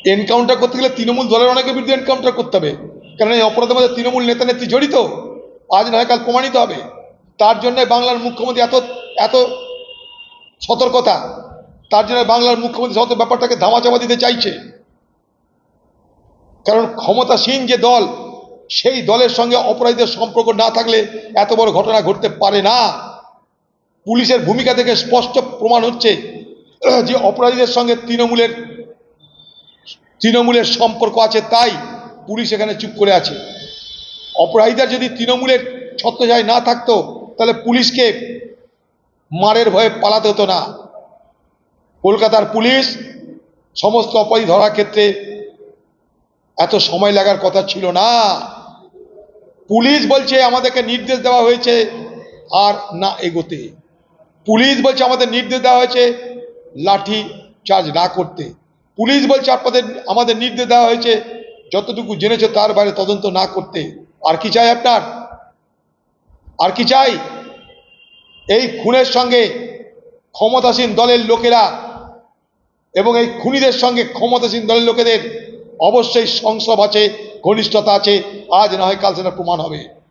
Encounter করতে গেলে তৃণমূল দলের অনেকের বিরুদ্ধে এনকাউন্টার করতে হবে, কারণ এই অপরাধের মধ্যে তৃণমূল নেতা নেত্রী জড়িত, আজ নয় কাল প্রমাণিত হবে। তার জন্য বাংলার মুখ্যমন্ত্রী এত এত সতর্কতা, তার জন্য বাংলার মুখ্যমন্ত্রী সমস্ত ব্যাপারটাকে ধামাচাপা দিতে চাইছে। কারণ ক্ষমতাসীন যে দল, সেই দলের সঙ্গে অপরাধীদের সম্পর্ক না থাকলে এত বড় ঘটনা ঘটতে পারে না। পুলিশের ভূমিকা থেকে স্পষ্ট প্রমাণ হচ্ছে যে অপরাধীদের সঙ্গে তৃণমূলের সম্পর্ক আছে, তাই পুলিশ এখানে চুপ করে আছে। অপরাধীরা যদি তৃণমূলের ছত্রছায়ায় না থাকতো, তাহলে পুলিশকে মারের ভয়ে পালাতে হতো না। কলকাতার পুলিশ সমস্ত অপরাধী ধরার ক্ষেত্রে এত সময় লাগার কথা ছিল না। পুলিশ বলছে আমাদেরকে নির্দেশ দেওয়া হয়েছে আর না এগোতে। পুলিশ বলছে আমাদের নির্দেশ দেওয়া হয়েছে লাঠি চার্জ না করতে। পুলিশ বলছে আমাদের নির্দেশ দেওয়া হয়েছে যতটুকু জেনেছে তার বাইরে তদন্ত না করতে। আর কি চাই আপনার? আর কি চাই? এই খুনের সঙ্গে ক্ষমতাসীন দলের লোকেরা এবং এই খুনিদের সঙ্গে ক্ষমতাসীন দলের লোকেদের অবশ্যই সংস্রব আছে, ঘনিষ্ঠতা আছে, আজ না হয় কাল সেটা প্রমাণ হবে।